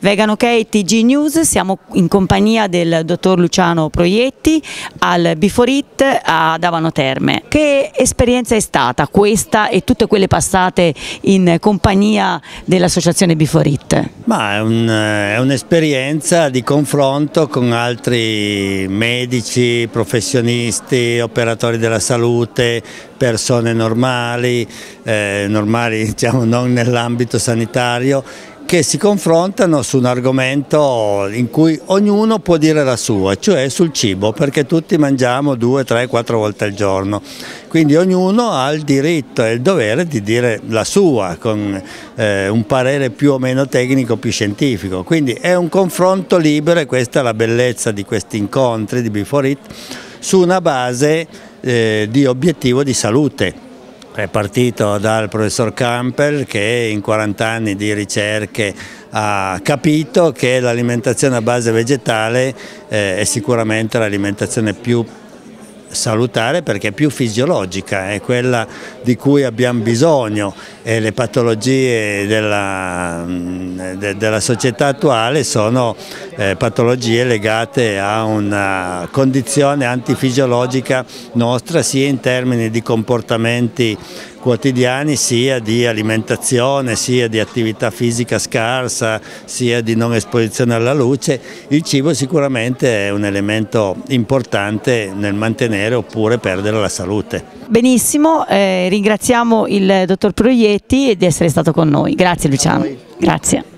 Vegan OK TG News, siamo in compagnia del dottor Luciano Proietti al Before It ad Abano Terme. Che esperienza è stata questa e tutte quelle passate in compagnia dell'associazione Before It? Ma è un'esperienza di confronto con altri medici, professionisti, operatori della salute, persone normali, diciamo non nell'ambito sanitario, che si confrontano su un argomento in cui ognuno può dire la sua, cioè sul cibo, perché tutti mangiamo 2, 3, 4 volte al giorno, quindi ognuno ha il diritto e il dovere di dire la sua con un parere più o meno tecnico, più scientifico, quindi è un confronto libero e questa è la bellezza di questi incontri di Before It su una base di obiettivo di salute. È partito dal professor Campbell che in 40 anni di ricerche ha capito che l'alimentazione a base vegetale è sicuramente l'alimentazione più salutare perché è più fisiologica, è quella di cui abbiamo bisogno e le patologie della società attuale sono patologie legate a una condizione antifisiologica nostra sia in termini di comportamenti quotidiani, sia di alimentazione, sia di attività fisica scarsa, sia di non esposizione alla luce. Il cibo sicuramente è un elemento importante nel mantenere oppure perdere la salute. Benissimo, ringraziamo il dottor Proietti di essere stato con noi. Grazie Luciano. Grazie.